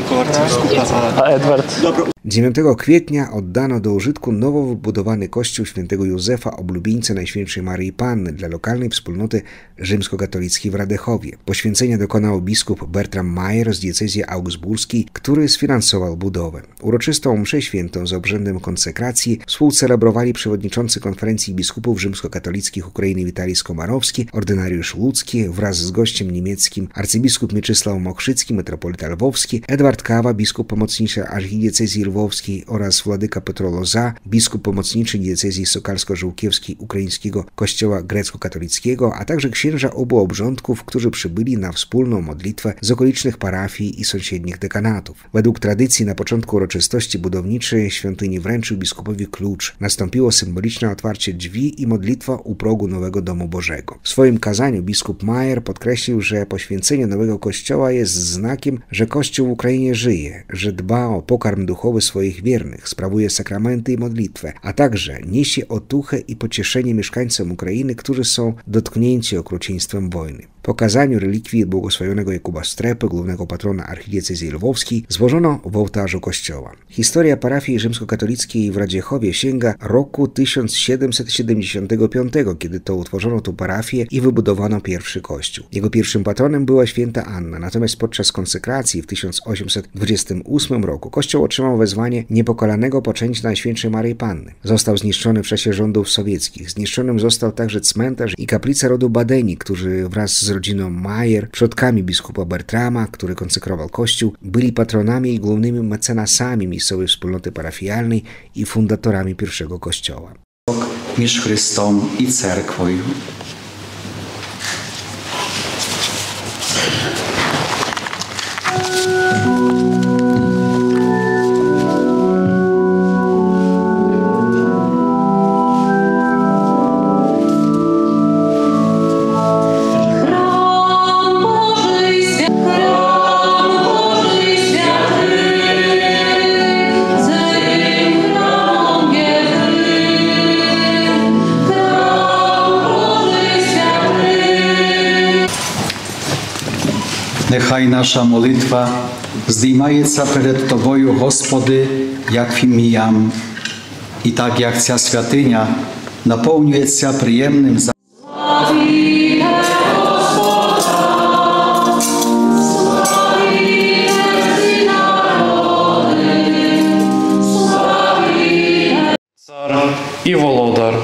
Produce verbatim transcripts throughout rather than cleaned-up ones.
jako arcybiskupa. A Edward? dziewiątego kwietnia oddano do użytku nowo wybudowany kościół świętego Józefa Oblubieńca Najświętszej Maryi Panny dla lokalnej wspólnoty rzymskokatolickiej w Radechowie. Poświęcenia dokonał biskup Bertram Mayer z diecezji augsburskiej, który sfinansował budowę. Uroczystą mszę świętą z obrzędem konsekracji współcelebrowali przewodniczący konferencji biskupów rzymskokatolickich Ukrainy Witalij Skomarowski, ordynariusz łódzki wraz z gościem niemieckim arcybiskup Mieczysław Mokrzycki, metropolita lwowski, Edward Kawa, biskup pomocniczy archidiecezji lwowskiej oraz władyka Petro Loza, biskup pomocniczy diecezji sokalsko-żółkiewskiej ukraińskiego kościoła grecko-katolickiego, a także księża obu obrządków, którzy przybyli na wspólną modlitwę z okolicznych parafii i sąsiednich dekanatów. Według tradycji na początku uroczystości budowniczy świątyni wręczył biskupowi klucz. Nastąpiło symboliczne otwarcie drzwi i modlitwa u progu nowego domu Bożego. W swoim kazaniu biskup Mayer podkreślił, że poświęcenie nowego kościoła jest znakiem, że Kościół w Ukrainie żyje, że dba o pokarm duchowy swoich wiernych, sprawuje sakramenty i modlitwę, a także niesie otuchę i pocieszenie mieszkańcom Ukrainy, którzy są dotknięci okrucieństwem wojny. Po kazaniu relikwii błogosławionego Jakuba Strepy, głównego patrona archidiecezji lwowskiej, złożono w ołtarzu kościoła. Historia parafii rzymskokatolickiej w Radziechowie sięga roku tysiąc siedemset siedemdziesiątego piątego, kiedy to utworzono tu parafię i wybudowano pierwszy kościół. Jego pierwszym patronem była święta Anna, natomiast podczas konsekracji w tysiąc osiemset dwudziestym ósmym roku kościół otrzymał wezwanie niepokalanego poczęcia Najświętszej Maryi Panny. Został zniszczony w czasie rządów sowieckich. Zniszczonym został także cmentarz i kaplica rodu Badeni, którzy wraz z rodziną Mayer, przodkami biskupa Bertrama, który konsekrował kościół, byli patronami i głównymi mecenasami miejscowej wspólnoty parafialnej i fundatorami pierwszego kościoła. Między Chrystem i cerkwią. Нехай наша молитва здіймається перед Тобою, Господи, як фіміям, і так, як ця святиня наповнюється приємним запахом. Цар і володар.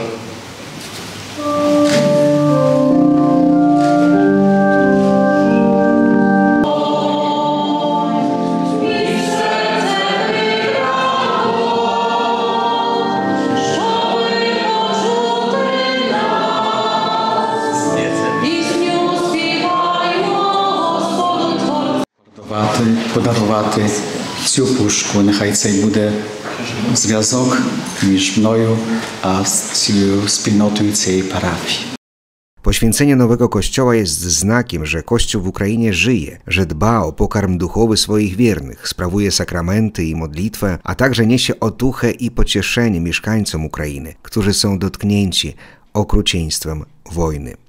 Подарувати цю пушку. Нехай цей буде зв'язок між мною а цією спільнотою цієї парафії. Poświęcenie nowego kościoła jest znakiem, że Kościół w Ukrainie żyje, że dba o pokarm duchowy swoich wiernych, sprawuje sakramenty i modlitwę, a także niesie otuchę i pocieszenie mieszkańcom Ukrainy, którzy są dotknięci okrucieństwem wojny.